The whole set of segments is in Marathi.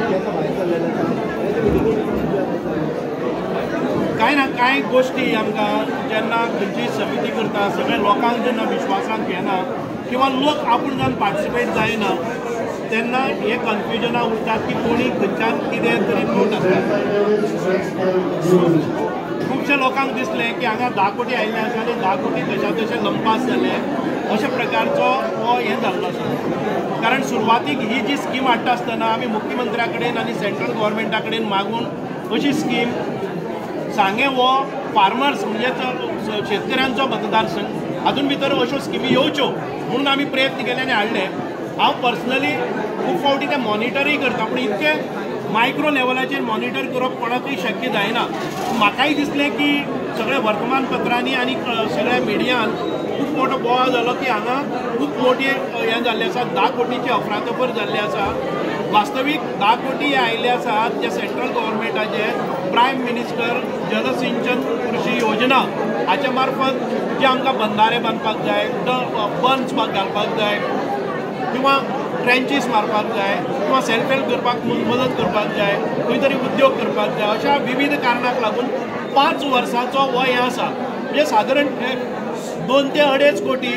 कांय ना कांय गोष्टी आमकां जेन्ना खंयची समिती करता सगळ्या लोकांक जेन्ना विश्वासांत घेना किंवा लोक आपूण जावन पार्टिसिपेट जायना तेन्ना हे कन्फ्युजनां उरतात की कोणी खंयच्यान कितें तरी नोट आसता. खुबशे लोकांक दिसलें की हांगा 10 कोटी आयिल्ले आसा आनी 10 कोटी तशा तशे लंपास जाले अशा प्रकारचो हो हें जाल्लो आसा. कारण सुरवातीक ही जी स्कीम हाडटा आसतना आमी मुख्यमंत्र्या कडेन आनी सेंट्रल गव्हर्मेंटा कडेन मागून अशी स्कीम सांगे हो फार्मर्स म्हणजे शेतकऱ्यांचो मतदारसंघ हातून भितर अश्यो स्किमी येवच्यो म्हणून आमी प्रयत्न केले आनी हाडले. हांव पर्सनली खूब फावटी ते मॉनिटरूय करता पूण इतके मायक्रो लेवलाचेर मॉनिटर करप कोणाकूय शक्य जायना. म्हाकाय दिसलें की सगळ्या वर्तमानपत्रांनी आनी सगळ्या मिडियान खूब मोठो बोवाळ जालो की हांगा खूब मोठी हें जाल्लें आसा 10 कोटीची अफरातफर जाल्ली आसा. वास्तवीक 10 कोटी आयिल्ले आसात जे सेंट्रल गव्हर्मेंटाचे प्रायम मिनिस्टर जलसिंचन कृषी योजना हाच्या मार्फत जे आमकां बंधारे बांदपाक जाय बंच घालपाक जाय किंवा ट्रेंचीस मारपाक जाय किंवा सेल्फ हेल्प करपाक मदत करपाक जाय खंय तरी उद्योग करपाक जाय अशा विविध कारणाक लागून 5 वर्सांचो हो हें आसा. म्हणजे सादारण 2 ते 2.5 कोटी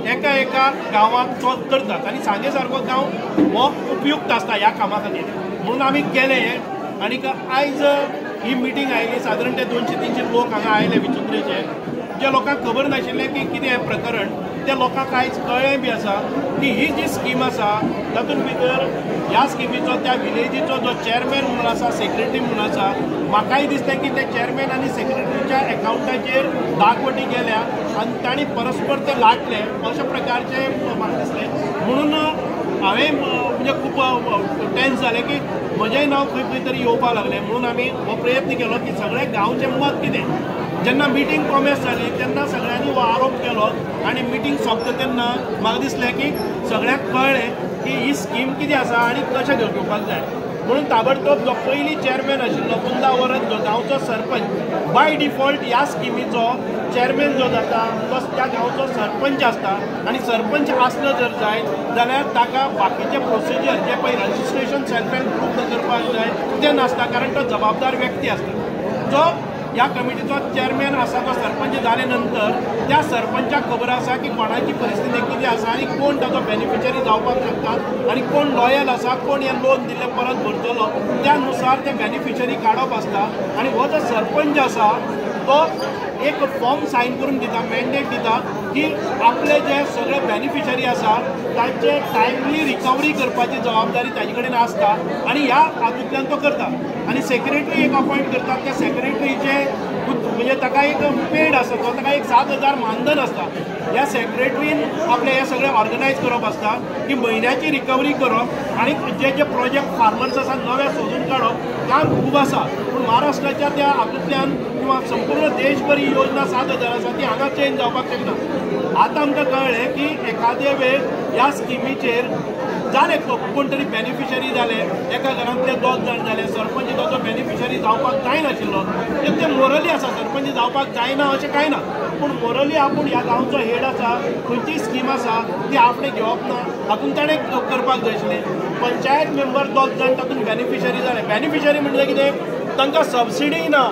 एका गांवाक तो करतात आनी सांगे सारको गांव हो उपयुक्त आसता ह्या कामा खातीर म्हणून आमी केलें. आनीक आयज ही मिटींग आयली सादारण ते 200-300 लोक हांगा आयले विचित्रेचे जे लोकांक खबर नाशिल्लें की कितें हें प्रकरण त्या लोकांक आयज कळ्ळें बी आसा की ही जी स्कीम आसा तातूंत भितर ह्या स्किमीचो त्या विलेजीचो जो चेअरमॅन म्हणून आसा सेक्रेटरी म्हणून आसा म्हाकाय दिसलें की ते चेअरमॅन आनी सेक्रेटरीच्या एकाउंटाचेर 10 कोटी गेल्या आनी तांणी परस्पर ते लाटले अशा प्रकारचे म्हाका दिसलें. म्हणून हांवें म्हणजे खूब टेन्स जालें की म्हजेंय नांव खंय तरी येवपाक लागलें. म्हणून आमी हो प्रयत्न केलो की सगळे गांवचें मत कितें. जेन्ना मिटींग कॉमेस जाली तेन्ना सगळ्यांनी हो आरोप केलो आनी मिटींग सोंपता तेन्ना म्हाका दिसलें की सगळ्यांक कळ्ळें की ही स्कीम कितें आसा आनी कशें घेवपाक जाय. म्हणून ताबडतोब जो पयली चेअरमॅन आशिल्लो कुंदा वरद जो गांवचो सरपंच बाय डिफॉल्ट ह्या स्किमीचो चेअरमॅन जो जाता तो त्या गांवचो सरपंच आसता आनी सरपंच आसलो जर जाय जाल्यार ताका बाकीचे प्रोसिजर जे पळय रजिस्ट्रेशन सेल्फ हेल्प ग्रूप करपाक जाय तें नासता कारण तो जबाबदार व्यक्ती आसता. जो ह्या कमिटीचो चेअरमॅन आसा तो सरपंच जाले नंतर त्या सरपंचाक खबर आसा की कोणाची परिस्थिती कितें आसा आनी कोण ताचो बेनिफिशरी जावपाक शकतात आनी कोण लॉयल आसा कोण हें लोन दिल्लें परत भरतलो त्या नुसार ते बेनिफिशरी काडप आसता. आनी हो जो सरपंच आसा तो एक फॉर्म सायन करून दिता मॅन्डेट दिता की आपले जे सगळे बेनिफिशरी आसा तांचे टायमली रिकवरी करपाची जबाबदारी ताजे कडेन आसता आनी ह्या हातूंतल्यान तो करता. आनी सेक्रेटरी एक अपॉयंट करतात त्या सेक्रेटरीचे म्हणजे ताका एक पेड आसता तो ताका एक 7,000 मानधन आसता. ह्या सेक्रेटरीन आपले हे सगळे ऑर्गनायज करप आसता की म्हयन्याची रिकवरी करप आनी जे प्रोजेक्ट फार्मर्स आसा नवे सोदून काडप काम खूब आसा. पूण महाराष्ट्राच्या त्या हातूंतल्यान किंवा संपूर्ण देशभर ही योजना 7,000 आसा ती हांगा चेंज जावपाक शकना. आतां आमकां कळ्ळें की एखादे वेळ ह्या स्किमीचेर जाले कोण तरी बेनिफिशरी जाले एका घरांतले 2 जाण जाले सरपंच ताचो बेनिफिशरी जावपाक जायनाशिल्लो ते मोरली आसा सरपंच जावपाक जायना अशें कांय ना. पूण मोरली आपूण ह्या गांवचो हेड आसा खंयची स्कीम आसा ती आपणे घेवप ना हातूंत ताणें करपाक जाय आशिल्लें. पंचायत मेंबर 2 जाण तातूंत बेनिफिशरी जाले. बेनिफिशरी म्हणजे कितें तांकां सबसिडी ना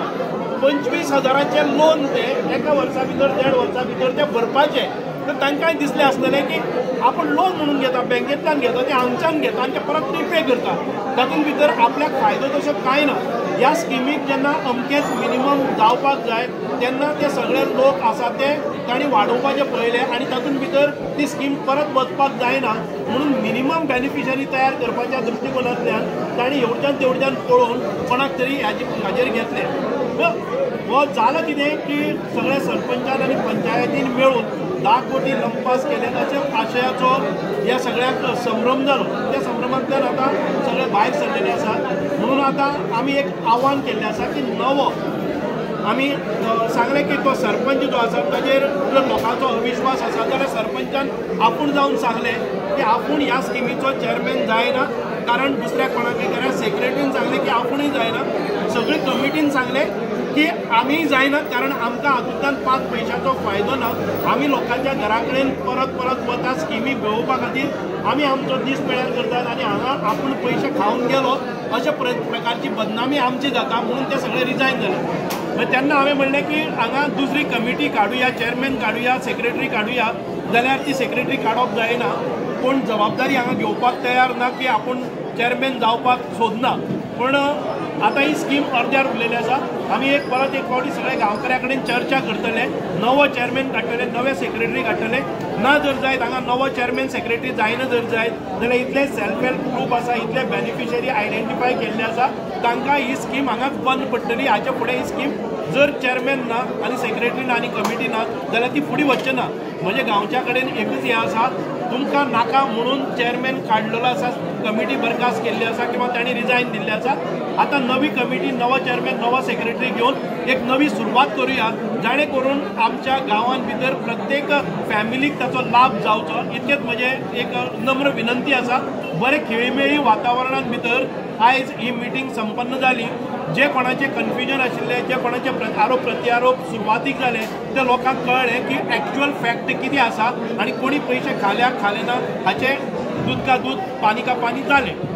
25,000चे लोन ते एका वर्सा भितर 1.5 वर्सा भितर ते भरपाचे. तर तांकांय दिसलें आसतलें की आपूण लोन म्हणून घेता बँकेंतल्यान घेता ते हांगच्यान घेता आनी ते परत रिपे करता तातूंत भितर आपल्याक फायदो तसो कांय ना. ह्या स्किमीक जेन्ना अमकेच मिनिमम जावपाक जाय तेन्ना ते सगळे लोक आसा ते तांणी वाडोवपाचें पळयलें आनी तातूंत भितर ती स्कीम परत वचपाक जायना म्हणून मिनिमम बेनिफिशरी तयार करपाच्या दृश्टिकोनांतल्यान तांणी एवढच्यान तेवढच्यान पळोवन कोणाक तरी हाजेर घेतलें. हो जालो कितें की सगळे सरपंचान आनी पंचायतीन मेळून 10 कोटी लंपास केले अशें आशयाचो ह्या सगळ्याक संभ्रम जालो. त्या संभ्रमांतल्यान आतां सगळे भायर सरलेले आसात. म्हणून आतां आमी एक आव्हान केल्लें आसा की नवो आमी सांगलें की तो सरपंच जो आसा ताजेर जर लोकांचो अविश्वास आसा जाल्यार सरपंचान आपूण जावन सांगलें की आपूण ह्या स्किमीचो चेअरमॅन जायना कारण दुसऱ्या कोणाकय गेल्यार सेक्रेटरीन सांगलें की आपुणूय जायना. सगळे कमिटीन सांगलें की आमी जायनात कारण आमकां हातूंतल्यान 5 पयशांचो फायदो ना. आमी लोकांच्या घरा कडेन परत परत वता स्किमी घेवपा खातीर आमी आमचो दीस पेड्यार करतात आनी हांगा आपूण पयशे खावन गेलो अशा प्रकारची बदनामी आमची जाता म्हणून ते सगळे रिजायन झाले. तेन्ना हांवें म्हणलें की हांगा दुसरी कमिटी काडुया, चेअरमॅन काडुया, सेक्रेटरी काडुया. जाल्यार ती सेक्रेटरी काडप जायना. कोण जबाबदारी हांगा घेवपाक तयार ना की आपूण चेअरमॅन जावपाक सोदना. पण आता ही स्कीम अर्द्यार उरलेली आसा. आमी परत एक फावटी सगळे गांवकऱ्या कडेन चर्चा करतले, नवो चेअरमॅन काडटले, नवे सेक्रेटरी काडटले. ना जर जायत हांगा नवो चेअरमॅन सेक्रेटरी जायना जर जायत जाल्यार इतले सेल्फ हेल्प ग्रूप आसा, इतले बेनिफिशरी आयडेंटिफाय केल्ले आसा, तांकां ही स्कीम हांगाच बंद पडटली. हाचे फुडें ही स्कीम जर चेअरमॅन ना आनी सेक्रेटरी ना आनी कमिटी ना जाल्यार ती फुडें वच्चे ना. म्हणजे गांवच्या कडेन एकच हें आसा, तुमकां नाका म्हणून चेअरमॅन काडलेलो आसा, कमिटी बरखास्त केल्ली आसा किंवा तांणी रिजायन दिल्ले आसा. आतां नवी कमिटी, नवो चेअरमॅन, नवो सेक्रेटरी घेवन एक नवी सुरवात करुया, जाणे करून आमच्या गांवांत भितर प्रत्येक फॅमिलीक ताचो लाभ जावचो. इतकेच म्हजे एक नम्र विनंती आसा. बरे खेळीमेळी वातावरणांत भितर आयज ही मिटींग संपन्न जाली. जे कोणाचे कन्फ्युजन आशिल्ले, जे कोणाचे आरोप प्रत्यारोप सुरवातीक जाले, ते लोकांक कळ्ळें की एक्चुअल फॅक्ट कितें आसा आनी कोणी पयशे खाले ना हाचे दूध का दूध पानी का पानी जालें.